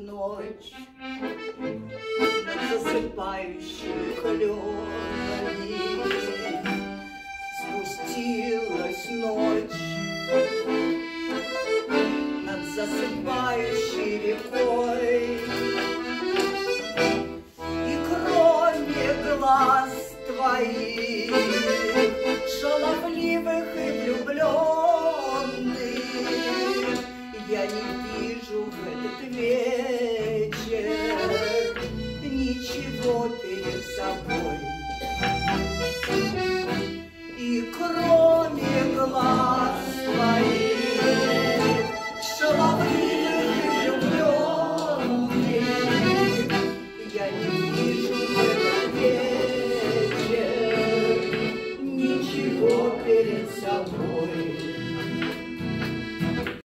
ночь над засыпающими кленами. Спустилась ночь над засыпающей рекой, и кроме глаз твоих, шаловливых и влюбленных, я не вижу в этот вечер ничего перед собой. И кроме глаз твоих, шаловливых и влюбленных, я не вижу в этот вечер ничего перед собой.